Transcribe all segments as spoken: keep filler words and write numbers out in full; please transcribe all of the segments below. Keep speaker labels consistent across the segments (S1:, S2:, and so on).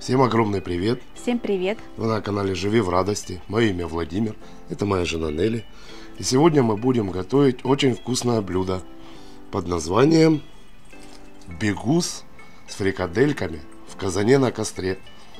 S1: Всем огромный привет!
S2: Всем привет!
S1: Вы на канале Живи в радости. Мое имя Владимир, это моя жена Нелли. И сегодня мы будем готовить очень вкусное блюдо под названием бигус с фрикадельками в казане на костре.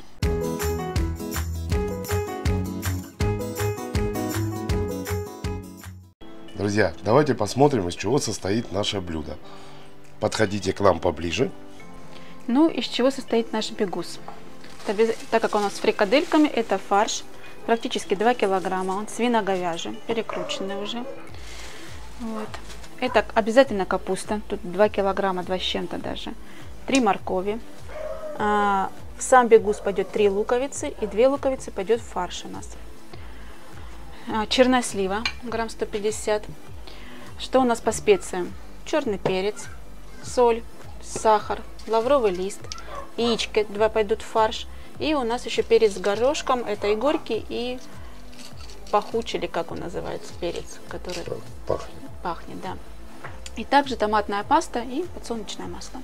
S1: Друзья, давайте посмотрим, из чего состоит наше блюдо. Подходите к нам поближе.
S2: Ну, из чего состоит наш бигус? Так как у нас с фрикадельками, это фарш, практически два килограмма, он свино-говяжий, перекрученный уже. Вот. Это обязательно капуста, тут два килограмма, два с чем-то даже, три моркови. А, в сам бигус пойдет три луковицы, и две луковицы пойдет в фарш у нас. А, чернослива, грамм сто пятьдесят. Что у нас по специям? Черный перец, соль, сахар, лавровый лист, яички два пойдут в фарш. И у нас еще перец с горошком, это и горький, и пахучий, или как он называется, перец, который
S1: пахнет.
S2: пахнет, да. И также томатная паста и подсолнечное масло.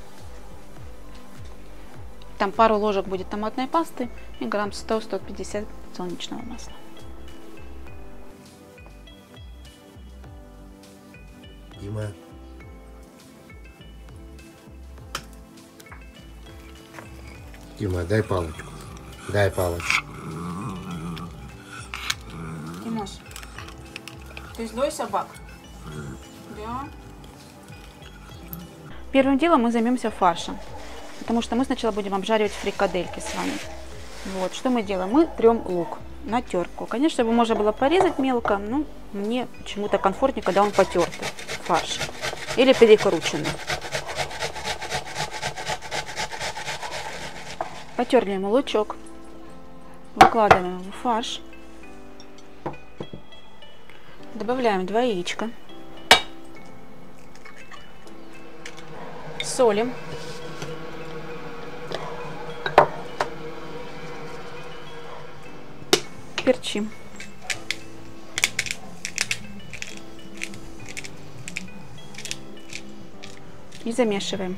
S2: Там пару ложек будет томатной пасты и грамм сто — сто пятьдесят подсолнечного масла.
S1: Дима. Дима, дай палочку. Дай палочку.
S2: Тимош, ты злой собак? Да. Первым делом мы займемся фаршем, потому что мы сначала будем обжаривать фрикадельки с вами. Вот, что мы делаем? Мы трем лук на терку. Конечно, его можно было порезать мелко, но мне почему-то комфортнее, когда он потертый фарш или перекрученный. Потерли ему лучок, выкладываем в фарш, добавляем два яичка, солим, перчим. И замешиваем.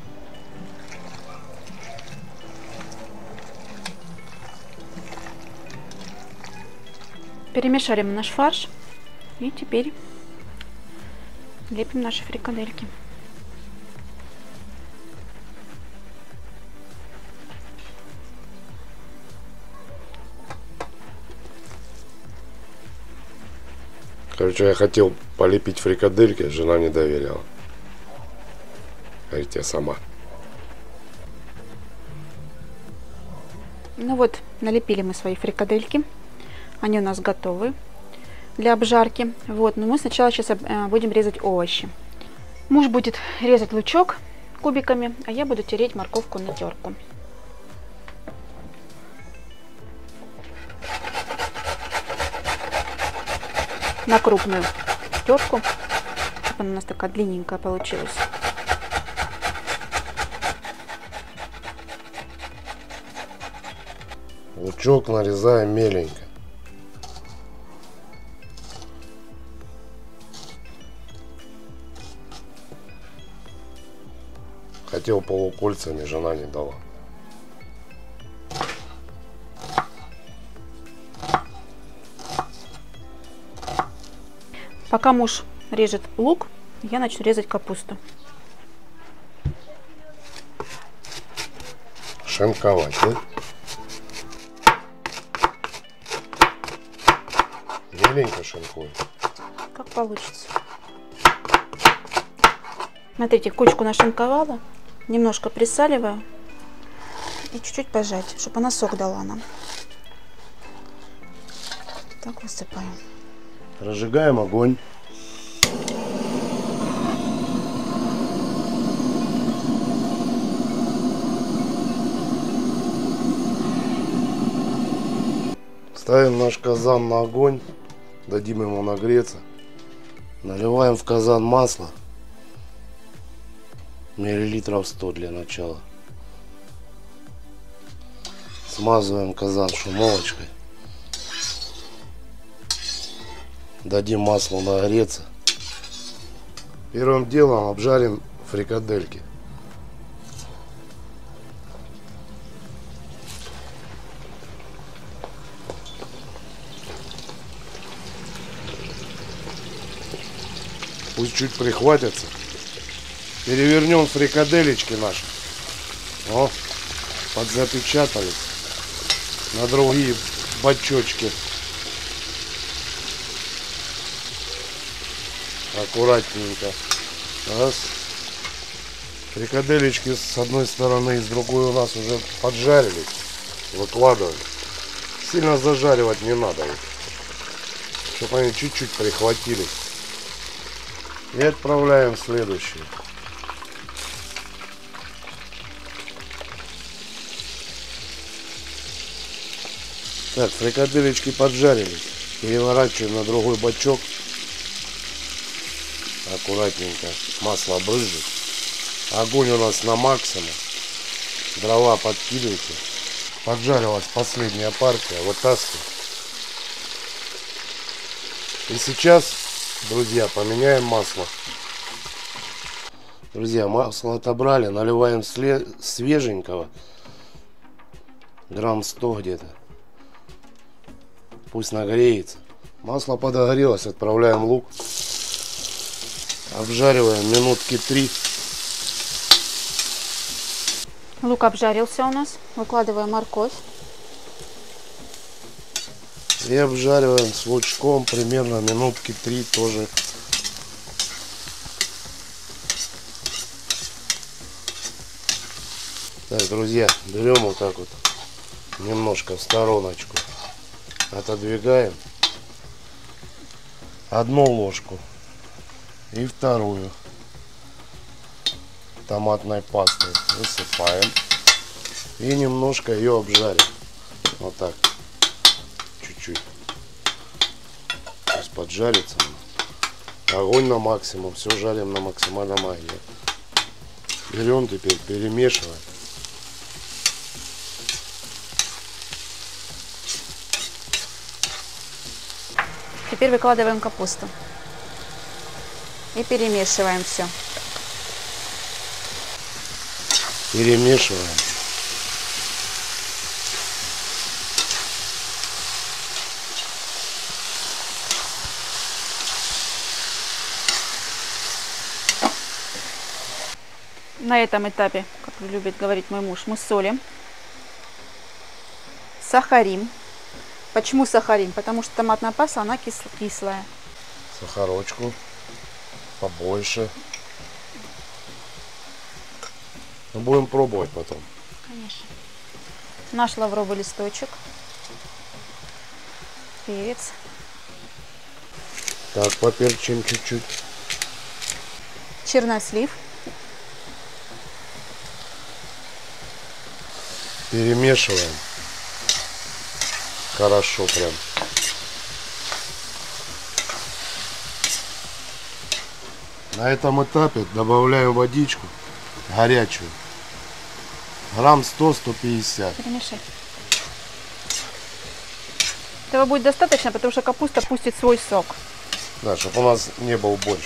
S2: Перемешали мы наш фарш и теперь лепим наши фрикадельки.
S1: Короче, я хотел полепить фрикадельки, жена не доверяла. Говорит, я сама.
S2: Ну вот, налепили мы свои фрикадельки. Они у нас готовы для обжарки. Вот, но мы сначала сейчас будем резать овощи. Муж будет резать лучок кубиками, а я буду тереть морковку на терку. На крупную терку, чтобы она у нас такая длинненькая получилась.
S1: Лучок нарезаем меленько. Хотел полукольцами, жена не дала.
S2: Пока муж режет лук, я начну резать капусту.
S1: Шинковать, да? Меленько шинкуем.
S2: Как получится. Смотрите, кучку нашинковала, немножко присаливаю и чуть-чуть пожать, чтобы она сок дала нам. Так высыпаем.
S1: Разжигаем огонь. Ставим наш казан на огонь, дадим ему нагреться. Наливаем в казан масло. Миллилитров сто для начала. Смазываем казан шумовочкой. Дадим маслу нагреться. Первым делом обжарим фрикадельки. Пусть чуть прихватятся. Перевернем фрикаделечки наши. О, подзапечатались на другие бачочки. Аккуратненько. Раз. Фрикаделечки с одной стороны и с другой у нас уже поджарились. Выкладываем. Сильно зажаривать не надо. Чтобы они чуть-чуть прихватились. И отправляем в следующее. Так, фрикаделечки поджарились. Переворачиваем на другой бачок. Аккуратненько масло брызжет. Огонь у нас на максимум. Дрова подкидывайте. Поджарилась последняя партия. Вытаскиваем. И сейчас, друзья, поменяем масло. Друзья, масло отобрали. Наливаем свеженького. Грамм сто где-то. Пусть нагреется. Масло подогрелось. Отправляем лук. Обжариваем минутки три.
S2: Лук обжарился у нас. Выкладываем морковь.
S1: И обжариваем с лучком примерно минутки три тоже. Так, друзья, берем вот так вот немножко в стороночку. Отодвигаем. Одну ложку. И вторую. Томатной пасты высыпаем. И немножко ее обжарим. Вот так. Чуть-чуть. Пусть поджарится. Огонь на максимум. Все жарим на максимальном огне. Берем теперь, перемешиваем.
S2: Теперь выкладываем капусту. И перемешиваем все.
S1: Перемешиваем.
S2: На этом этапе, как любит говорить мой муж, мы солим, сахарим. Почему сахарим? Потому что томатная паста, она кис кислая.
S1: Сахарочку побольше. Мы будем пробовать потом.
S2: Конечно. Наш лавровый листочек. Перец.
S1: Так, поперчим чуть-чуть.
S2: Чернослив.
S1: Перемешиваем. Хорошо прям. На этом этапе добавляю водичку горячую. Грамм сто — сто пятьдесят.
S2: Перемешай. Этого будет достаточно, потому что капуста пустит свой сок.
S1: Да, чтобы у нас не был борщ.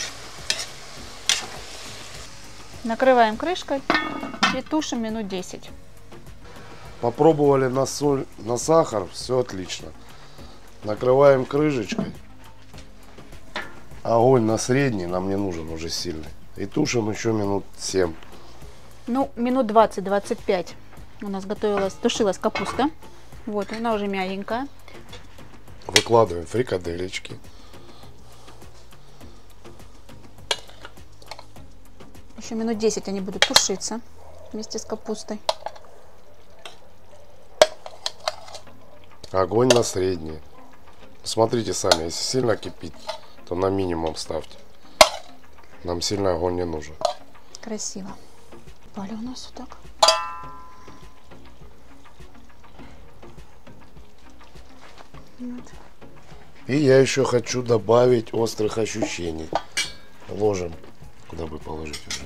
S2: Накрываем крышкой и тушим минут десять.
S1: Попробовали на соль, на сахар, все отлично. Накрываем крышечкой. Огонь на средний, нам не нужен уже сильный. И тушим еще минут семь.
S2: Ну, минут двадцать — двадцать пять у нас готовилась, тушилась капуста. Вот, она уже мягенькая.
S1: Выкладываем фрикаделечки.
S2: Еще минут десять они будут тушиться вместе с капустой.
S1: Огонь на средний. Смотрите сами, если сильно кипит, то на минимум ставьте. Нам сильно огонь не нужен.
S2: Красиво. Пали у нас вот так. Вот.
S1: И я еще хочу добавить острых ощущений. Ложим. Куда бы положить уже?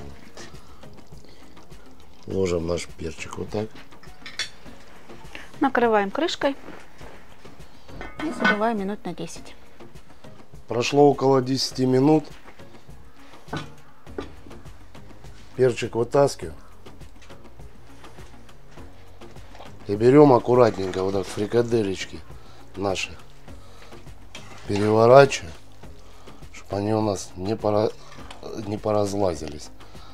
S1: Ложим наш перчик вот так.
S2: Накрываем крышкой и забываем минут на десять.
S1: Прошло около десяти минут. Перчик вытаскиваем. И берем аккуратненько вот так фрикаделечки наши. Переворачиваем, чтобы они у нас не, пора... не поразлазились.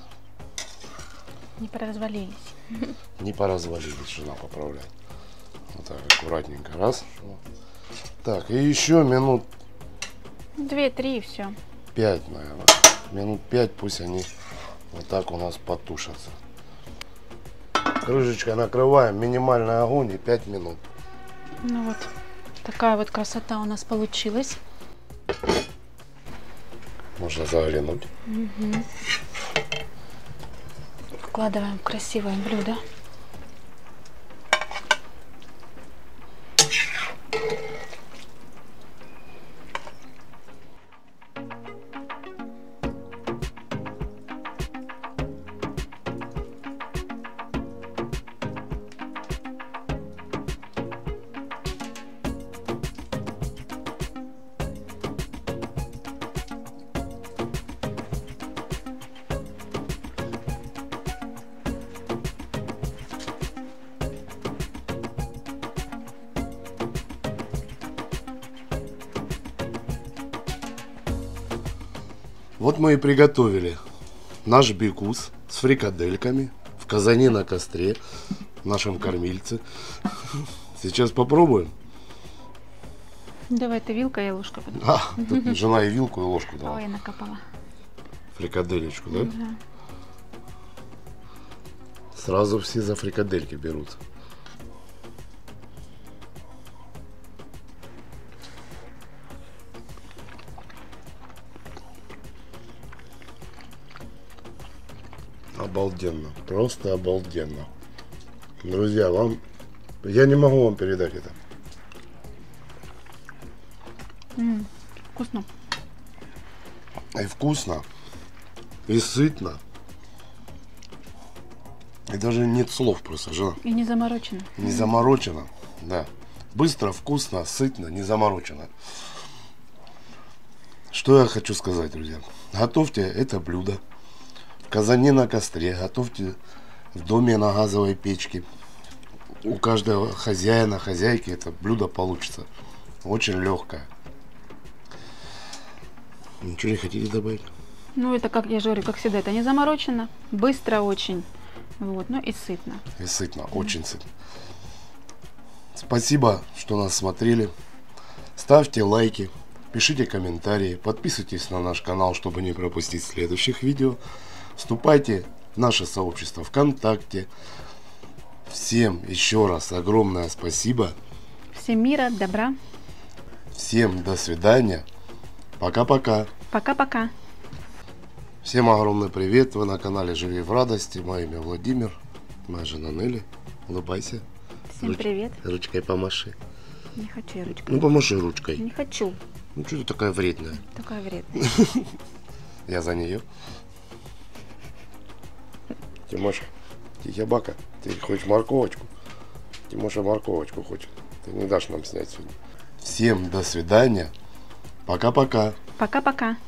S2: Не поразвалились.
S1: Не поразвалились, жена поправляет. Вот так, аккуратненько. Раз. Так, и еще минут
S2: Две-три и все.
S1: пять, наверное. Минут пять пусть они вот так у нас потушатся. Крышечкой накрываем, минимальный огонь и пять минут.
S2: Ну вот, такая вот красота у нас получилась.
S1: Можно заглянуть.
S2: Угу. Вкладываем в красивое блюдо.
S1: Вот мы и приготовили наш бигус с фрикадельками в казане на костре, в нашем кормильце. Сейчас попробуем.
S2: Давай ты вилка, я ложка.
S1: А, тут жена и вилку, и ложку дала.
S2: Ой, я накопала.
S1: Фрикаделечку, да?
S2: Да.
S1: Сразу все за фрикадельки берут. Обалденно, просто обалденно. Друзья, вам я не могу вам передать это.
S2: М-м, вкусно.
S1: И вкусно, и сытно. И даже нет слов просто, жена.
S2: И не заморочено.
S1: Не заморочено, да. Быстро, вкусно, сытно, не заморочено. Что я хочу сказать, друзья. Готовьте это блюдо в казане на костре, готовьте в доме на газовой печке. У каждого хозяина, хозяйки это блюдо получится. Очень легкое. Ничего не хотите добавить?
S2: Ну, это, как я же говорю, как всегда, это не заморочено, быстро очень. Вот, ну и сытно.
S1: И сытно, очень сытно. Спасибо, что нас смотрели. Ставьте лайки, пишите комментарии, подписывайтесь на наш канал, чтобы не пропустить следующих видео. Вступайте в наше сообщество ВКонтакте. Всем еще раз огромное спасибо.
S2: Всем мира, добра.
S1: Всем до свидания. Пока-пока.
S2: Пока-пока.
S1: Всем огромный привет. Вы на канале Живи в радости. Мое имя Владимир. Моя жена Нелли. Улыбайся.
S2: Всем
S1: Руч...
S2: привет.
S1: Ручкой помаши.
S2: Не хочу я ручкой.
S1: Ну помаши ручкой.
S2: Не хочу.
S1: Ну что ты такая вредная?
S2: Такая вредная.
S1: Я за нее. Тимоша, тихобака, ты хочешь морковочку? Тимоша морковочку хочет. Ты не дашь нам снять сегодня. Всем до свидания. Пока-пока.
S2: Пока-пока.